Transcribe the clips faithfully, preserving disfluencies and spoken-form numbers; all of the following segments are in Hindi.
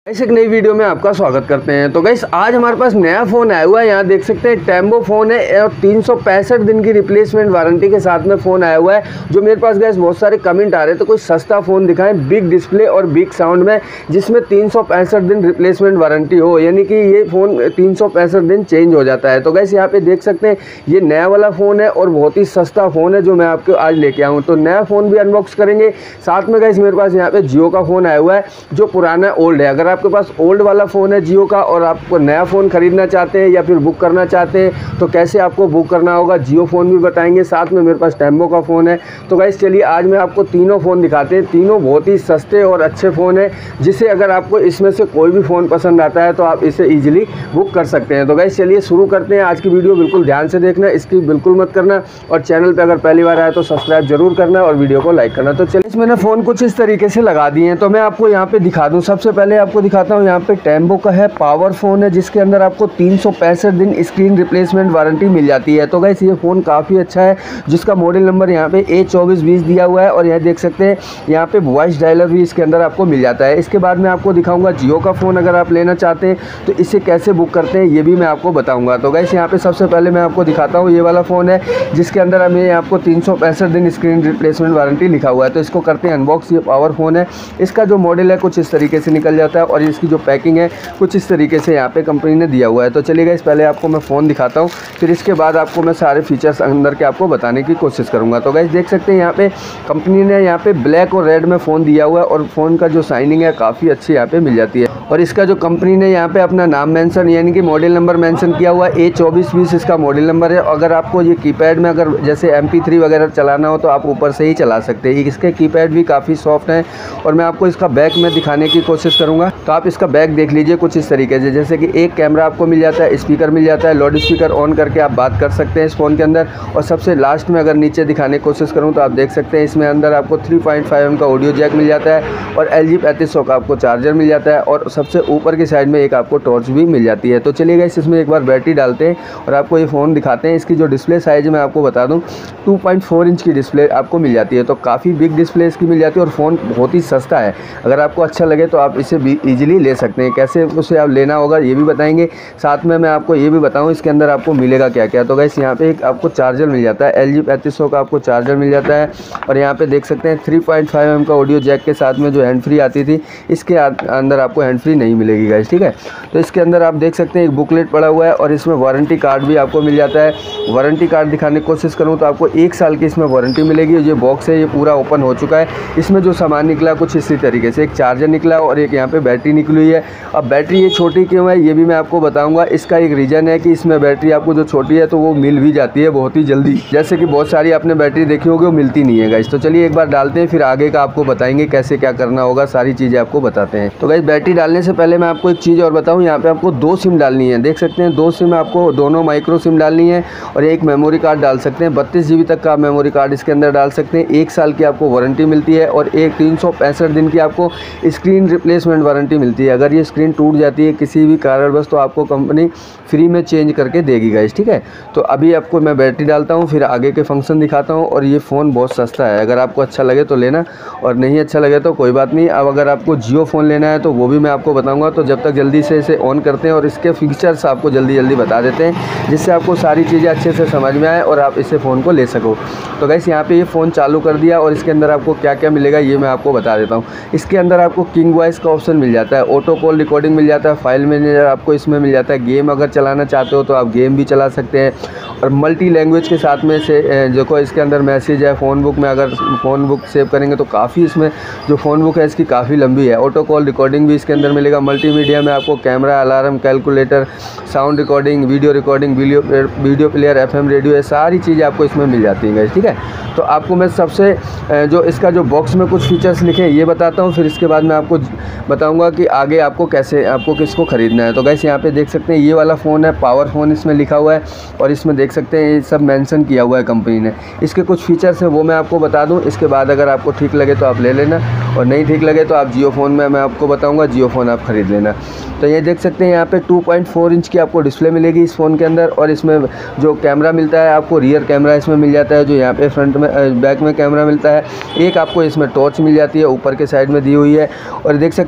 इस एक नई वीडियो में आपका स्वागत करते हैं। तो गाइस आज हमारे पास नया फ़ोन आया हुआ है। यहाँ देख सकते हैं टेम्बो फ़ोन है और तीन सौ पैंसठ दिन की रिप्लेसमेंट वारंटी के साथ में फ़ोन आया हुआ है। जो मेरे पास गाइस बहुत सारे कमेंट आ रहे हैं तो कोई सस्ता फ़ोन दिखाएं बिग डिस्प्ले और बिग साउंड में, जिसमें तीन सौ पैंसठ दिन रिप्लेसमेंट वारंटी हो, यानी कि ये फ़ोन तीन सौ पैंसठ दिन चेंज हो जाता है। तो गाइस यहाँ पे देख सकते हैं ये नया वाला फ़ोन है और बहुत ही सस्ता फ़ोन है जो मैं आपको आज लेके आऊँ। तो नया फ़ोन भी अनबॉक्स करेंगे, साथ में गाइस मेरे पास यहाँ पे जियो का फ़ोन आया हुआ है जो पुराना ओल्ड है। अगर आपके पास ओल्ड वाला फ़ोन है जियो का और आपको नया फ़ोन ख़रीदना चाहते हैं या फिर बुक करना चाहते हैं तो कैसे आपको बुक करना होगा, जियो फ़ोन भी बताएंगे। साथ में मेरे पास टेम्बो का फ़ोन है। तो गाइस चलिए आज मैं आपको तीनों फ़ोन दिखाते हैं। तीनों बहुत ही सस्ते और अच्छे फ़ोन है, जिसे अगर आपको इसमें से कोई भी फ़ोन पसंद आता है तो आप इसे ईजिली बुक कर सकते हैं। तो गाइस चलिए शुरू करते हैं। आज की वीडियो बिल्कुल ध्यान से देखना, इसकी बिल्कुल मत करना, और चैनल पर अगर पहली बार आए तो सब्सक्राइब जरूर करना और वीडियो को लाइक करना। तो चलिए मैंने फ़ोन कुछ इस तरीके से लगा दिए हैं, तो मैं आपको यहाँ पे दिखा दूँ। सबसे पहले आपको दिखाता हूँ, यहाँ पे टेम्बो का है, पावर फ़ोन है, जिसके अंदर आपको तीन सौ पैंसठ दिन स्क्रीन रिप्लेसमेंट वारंटी मिल जाती है। तो गाइस ये फ़ोन काफ़ी अच्छा है, जिसका मॉडल नंबर यहाँ पे ए चौबीस बीस दिया हुआ है और यहाँ देख सकते हैं यहाँ पे वॉइस डायलर भी इसके अंदर आपको मिल जाता है। इसके बाद मैं आपको दिखाऊंगा जियो का फ़ोन अगर आप लेना चाहते हैं तो इसे कैसे बुक करते हैं ये भी मैं आपको बताऊँगा। तो गाइस यहाँ पर सबसे पहले मैं आपको दिखाता हूँ ये वाला फ़ोन है, जिसके अंदर हमें आपको तीन सौ पैंसठ दिन स्क्रीन रिप्लेसमेंट वारंटी लिखा हुआ है। तो इसको करते हैं अनबॉक्स। ये पावर फ़ोन है, इसका जो मॉडल है कुछ इस तरीके से निकल जाता है और इसकी जो पैकिंग है कुछ इस तरीके से यहाँ पे कंपनी ने दिया हुआ है। तो चलिए गाइस पहले आपको मैं फ़ोन दिखाता हूँ, फिर इसके बाद आपको मैं सारे फीचर्स अंदर के आपको बताने की कोशिश करूँगा। तो गाइस देख सकते हैं यहाँ पे कंपनी ने यहाँ पे ब्लैक और रेड में फ़ोन दिया हुआ है और फ़ोन का जो शाइनिंग है काफ़ी अच्छी यहाँ पे मिल जाती है। और इसका जो कंपनी ने यहाँ पे अपना नाम मेंशन यानी कि मॉडल नंबर मेंशन किया हुआ है, ए चौबीस बीस इसका मॉडल नंबर है। अगर आपको ये कीपैड में अगर जैसे एम पी थ्री वगैरह चलाना हो तो आप ऊपर से ही चला सकते हैं। इसके कीपैड भी काफ़ी सॉफ्ट हैं और मैं आपको इसका बैक में दिखाने की कोशिश करूँगा। तो आप इसका बैक देख लीजिए कुछ इस तरीके से, जैसे कि एक कैमरा आपको मिल जाता है, स्पीकर मिल जाता है, लाउड स्पीकर ऑन करके आप बात कर सकते हैं इस फ़ोन के अंदर। और सबसे लास्ट में अगर नीचे दिखाने की कोशिश करूँ तो आप देख सकते हैं इसमें अंदर आपको थ्री पॉइंट फाइव एम का ऑडियो जैक मिल जाता है और एल जी पैंतीस सौ का आपको चार्जर मिल जाता है और सबसे ऊपर की साइड में एक आपको टॉर्च भी मिल जाती है। तो चलिए गाइस इसमें एक बार बैटरी डालते हैं और आपको ये फ़ोन दिखाते हैं। इसकी जो डिस्प्ले साइज़ मैं आपको बता दूँ टू पॉइंट फोर इंच की डिस्प्ले आपको मिल जाती है। तो काफ़ी बिग डिस्प्ले इसकी मिल जाती है और फ़ोन बहुत ही सस्ता है। अगर आपको अच्छा लगे तो आप इसे ईजिली ले सकते हैं। कैसे उसे आप लेना होगा ये भी बताएंगे, साथ में मैं आपको ये भी बताऊँ इसके अंदर आपको मिलेगा क्या क्या। तो गाइस यहाँ पे एक आपको चार्जर मिल जाता है, एल जी पैंतीस सौ का आपको चार्जर मिल जाता है और यहाँ पे देख सकते हैं थ्री पॉइंट फाइव एम का ऑडियो जैक के साथ में जो हैंड फ्री आती थी, इसके अंदर आपको हैंड फ्री नहीं मिलेगी गाइस, ठीक है। तो इसके अंदर आप देख सकते हैं एक बुकलेट पड़ा हुआ है और इसमें वारंटी कार्ड भी आपको मिल जाता है। वारंटी कार्ड दिखाने की कोशिश करूँ तो आपको एक साल की इसमें वारंटी मिलेगी। ये बॉक्स है ये पूरा ओपन हो चुका है, इसमें जो सामान निकला कुछ इसी तरीके से, एक चार्जर निकला और एक यहाँ पे बैटरी निकली हुई है। अब बैटरी ये छोटी क्यों है ये भी मैं आपको बताऊंगा। इसका एक रीज़न है कि इसमें बैटरी आपको जो छोटी है तो वो मिल भी जाती है बहुत ही जल्दी, जैसे कि बहुत सारी आपने बैटरी देखी होगी वो मिलती नहीं है गाइस। तो चलिए एक बार डालते हैं, फिर आगे का आपको बताएंगे कैसे क्या करना होगा, सारी चीज़ें आपको बताते हैं। तो गाइस बैटरी डालने से पहले मैं आपको एक चीज़ और बताऊँ, यहाँ पे आपको दो सिम डालनी है। देख सकते हैं दो सिम आपको, दोनों माइक्रो सिम डालनी है और एक मेमोरी कार्ड डाल सकते हैं। बत्तीस जी बी तक का मेमोरी कार्ड इसके अंदर डाल सकते हैं। एक साल की आपको वारंटी मिलती है और एक तीन सौ पैंसठ दिन की आपको स्क्रीन रिप्लेसमेंट वारंटी मिलती है। अगर ये स्क्रीन टूट जाती है किसी भी कारणवश तो आपको कंपनी फ्री में चेंज करके देगी गाइस, ठीक है। तो अभी आपको मैं बैटरी डालता हूँ फिर आगे के फंक्शन दिखाता हूँ। और ये फ़ोन बहुत सस्ता है, अगर आपको अच्छा लगे तो लेना और नहीं अच्छा लगे तो कोई बात नहीं। अब अगर आपको जियो फ़ोन लेना है तो वो भी मैं आपको बताऊँगा। तो जब तक जल्दी से इसे ऑन करते हैं और इसके फीचर्स आपको जल्दी जल्दी बता देते हैं, जिससे आपको सारी चीज़ें अच्छे से समझ में आए और आप इसे फ़ोन को ले सको। तो गाइस यहाँ पे ये फ़ोन चालू कर दिया और इसके अंदर आपको क्या क्या मिलेगा ये मैं आपको बता देता हूँ। इसके अंदर आपको किंग वॉइस का ऑप्शन मिल जाता है, ऑटो कॉल रिकॉर्डिंग मिल जाता है, फाइल मैनेजर आपको इसमें मिल जाता है, गेम अगर चलाना चाहते हो तो आप गेम भी चला सकते हैं और मल्टी लैंग्वेज के साथ में से देखो इसके अंदर मैसेज है। फ़ोन बुक में अगर फ़ोन बुक सेव करेंगे तो काफ़ी इसमें जो फ़ोन बुक है इसकी काफ़ी लंबी है। ऑटो कॉल रिकॉर्डिंग भी इसके अंदर मिलेगा। मल्टीमीडिया में आपको camera, alarm, calculator, sound recording, video recording, video video player, F M radio, ये सारी चीज़ें आपको इसमें मिल जाती हैं, ठीक है। तो आपको मैं सबसे जो इसका जो बॉक्स में कुछ फीचर्स लिखे हैं ये बताता हूँ, फिर इसके बाद मैं आपको बताऊंगा कि आगे आपको कैसे आपको किसको ख़रीदना है। तो गाइस यहाँ पे देख सकते हैं ये वाला फ़ोन है, पावर फ़ोन इसमें लिखा हुआ है और इसमें देख सकते हैं ये सब मेंशन किया हुआ है कंपनी ने। इसके कुछ फीचर्स हैं वो मैं आपको बता दूँ, इसके बाद अगर आपको ठीक लगे तो आप ले लेना और नहीं ठीक लगे तो आप जियो फ़ोन में मैं आपको बताऊँगा, जियो फ़ोन आप ख़रीद लेना। तो ये देख सकते हैं यहाँ पे टू पॉइंट फोर इंच की आपको डिस्प्ले मिलेगी इस फ़ोन के अंदर और इसमें जो कैमरा मिलता है आपको रियर कैमरा इसमें मिल जाता है, जो यहाँ पे फ्रंट में बैक में कैमरा मिलता है। एक आपको इसमें टॉर्च मिल जाती है ऊपर के साइड में दी हुई है और देख सकते हैं आपको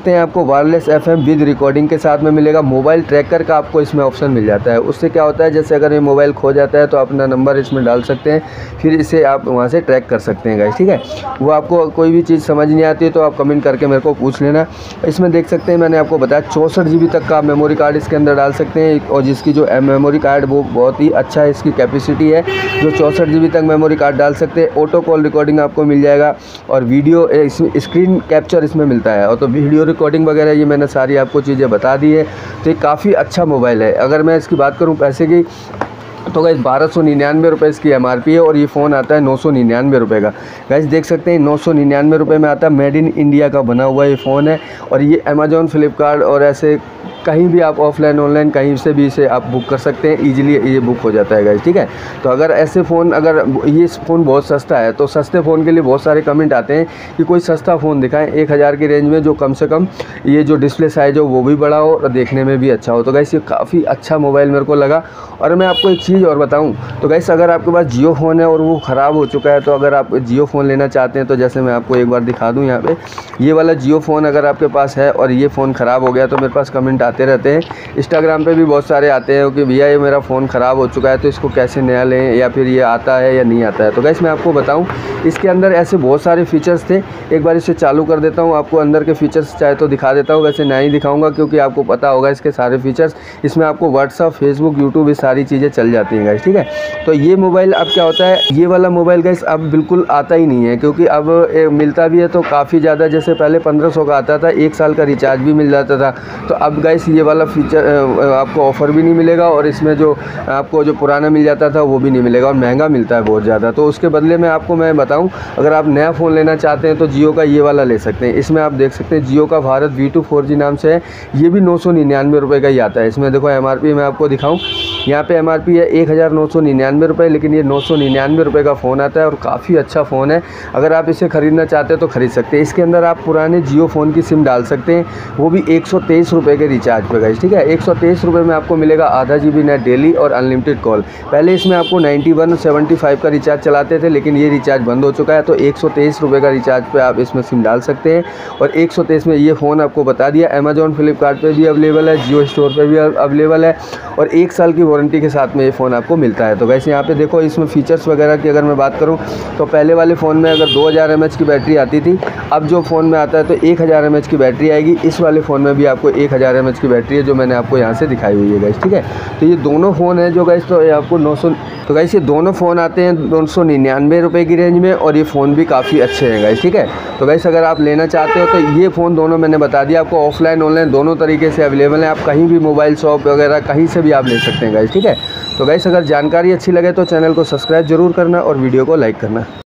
वायरलेस एफएम विद रिकॉर्डिंग के साथ में मिलेगा। मोबाइल ट्रैकर का आपको इसमें ऑप्शन मिल जाता है। उससे क्या होता है, जैसे अगर ये मोबाइल खो जाता है तो अपना नंबर इसमें डाल सकते हैं, फिर इसे आप वहाँ से ट्रैक कर सकते हैं गाइस, ठीक है। वो आपको कोई भी चीज़ समझ नहीं आती है तो आप कमेंट करके मेरे को पूछ लेना। इसमें देख सकते हैं मैंने आपको बताया चौंसठ जी बी तक का मेमोरी कार्ड इसके अंदर डाल सकते हैं, और जिसकी जो मेमोरी कार्ड वो बहुत ही अच्छा है, इसकी कैपेसिटी है जो चौंसठ जी बी तक मेमोरी कार्ड डाल सकते हैं। ऑटो कॉल रिकॉर्डिंग आपको मिल जाएगा, और वीडियो स्क्रीन कैप्चर इसमें मिलता है, और तो वीडियो रिकॉर्डिंग वगैरह ये मैंने सारी आपको चीज़ें बता दी है। तो ये काफ़ी अच्छा मोबाइल है। अगर मैं इसकी बात करूँ पैसे की, तो गाइस बारह सौ निन्यानवे रुपये इसकी एम आर पी है, और ये फ़ोन आता है नौ सौ निन्यानवे रुपये का। गाइस देख सकते हैं नौ सौ निन्यानवे रुपये में आता है, मेड इन इंडिया का बना हुआ ये फ़ोन है। और ये अमेजोन, फ्लिपकार्ट और ऐसे कहीं भी आप ऑफलाइन ऑनलाइन कहीं से भी इसे आप बुक कर सकते हैं, इजीली ये बुक हो जाता है गाइस, ठीक है। तो अगर ऐसे फ़ोन, अगर ये फ़ोन बहुत सस्ता है तो सस्ते फ़ोन के लिए बहुत सारे कमेंट आते हैं कि कोई सस्ता फ़ोन दिखाएं एक हज़ार की रेंज में, जो कम से कम ये जो डिस्प्ले साइज़ हो वो भी बड़ा हो और देखने में भी अच्छा हो। तो गाइस ये काफ़ी अच्छा मोबाइल मेरे को लगा। और मैं आपको एक चीज़ और बताऊं तो गाइस, अगर आपके पास जियो फ़ोन है और वो ख़राब हो चुका है, तो अगर आप जियो फ़ोन लेना चाहते हैं तो जैसे मैं आपको एक बार दिखा दूं यहाँ पे, ये वाला जियो फ़ोन अगर आपके पास है और ये फ़ोन ख़राब हो गया, तो मेरे पास कमेंट आते रहते हैं, इंस्टाग्राम पे भी बहुत सारे आते हैं कि भैया ये मेरा फ़ोन ख़राब हो चुका है तो इसको कैसे नया लें, या फिर ये आता है या नहीं आता है। तो गाइस मैं आपको बताऊं, इसके अंदर ऐसे बहुत सारे फीचर्स थे। एक बार इसे चालू कर देता हूं, आपको अंदर के फीचर्स चाहे तो दिखा देता हूं, वैसे नहीं दिखाऊंगा क्योंकि आपको पता होगा इसके सारे फीचर्स। इसमें आपको व्हाट्सअप, फेसबुक, यूट्यूब, ये सारी चीज़ें चल जाती हैं गाइस, ठीक है। तो ये मोबाइल अब क्या होता है, ये वाला मोबाइल गाइस अब बिल्कुल आता ही नहीं है, क्योंकि अब मिलता भी है तो काफ़ी ज़्यादा, जैसे पहले पंद्रह सौ का आता था, एक साल का रिचार्ज भी मिल जाता था। तो अब गाइस ये वाला फीचर आपको ऑफ़र भी नहीं मिलेगा, और इसमें जो आपको जो पुराना मिल जाता था वो भी नहीं मिलेगा, और महंगा मिलता है बहुत ज़्यादा। तो उसके बदले में आपको मैं बताऊं, अगर आप नया फ़ोन लेना चाहते हैं तो जियो का ये वाला ले सकते हैं। इसमें आप देख सकते हैं जियो का Bharat V two four G नाम से है, ये भी नौ सौ निन्यानवे रुपये का ही आता है। इसमें देखो एम आर पी मैं आपको दिखाऊँ, यहाँ पे एम आर पी है एक हज़ार नौ सौ निन्यानवे रुपये, लेकिन ये नौ सौ निन्यानवे रुपये का फ़ोन आता है, और काफ़ी अच्छा फ़ोन है। अगर आप इसे ख़रीदना चाहते हैं तो ख़रीद सकते हैं। इसके अंदर आप पुराने जियो फ़ोन की सिम डाल सकते हैं, वो भी एक सौ तेईस रुपये के रिचार्ज पे गाइस, ठीक है। एक सौ तेईस रुपये में आपको मिलेगा आधा जी बी नेट डेली और अनलिमिटेड कॉल। पहले इसमें आपको नाइन्टी वन सेवेंटी फाइव का रिचार्ज चलाते थे, लेकिन ये रिचार्ज बंद हो चुका है। तो एक सौ तेईस रुपये का रिचार्ज पे आप इसमें सिम डाल सकते हैं, और एक सौ तेईस में ये फ़ोन आपको बता दिया। अमेजॉन, फ्लिपकार्ट पे भी अवेलेबल है, जियो स्टोर पे भी अवेलेबल है, और एक साल की वारंटी के साथ में ये फ़ोन आपको मिलता है। तो वैसे यहाँ पे देखो इसमें फ़ीचर्स वगैरह की अगर मैं बात करूँ तो पहले वाले फ़ोन में अगर दो हज़ार एम एच की बैटरी आती थी, अब जो फ़ोन में आता है तो एक हज़ार एम एच की बैटरी आएगी। इस वाले फ़ोन में भी आपको एक हज़ार एम एच की बैटरी है, जो मैंने आपको यहाँ से दिखाई हुई है गाइस, ठीक है। तो ये दोनों फ़ोन है जो गाइस, तो ये आपको नौ सौ तो गाइस ये दोनों फ़ोन आते हैं दो सौ निन्यानवे रुपये की रेंज में, और ये फ़ोन भी काफ़ी अच्छे हैं गाइस, ठीक है। तो गाइस अगर आप लेना चाहते हो तो ये फ़ोन दोनों मैंने बता दिया आपको, ऑफलाइन ऑनलाइन दोनों तरीके से अवेलेबल है। आप कहीं भी मोबाइल शॉप वगैरह कहीं से भी आप ले सकते हैं गाइस, ठीक है। तो गाइस अगर जानकारी अच्छी लगे तो चैनल को सब्सक्राइब जरूर करना और वीडियो को लाइक करना।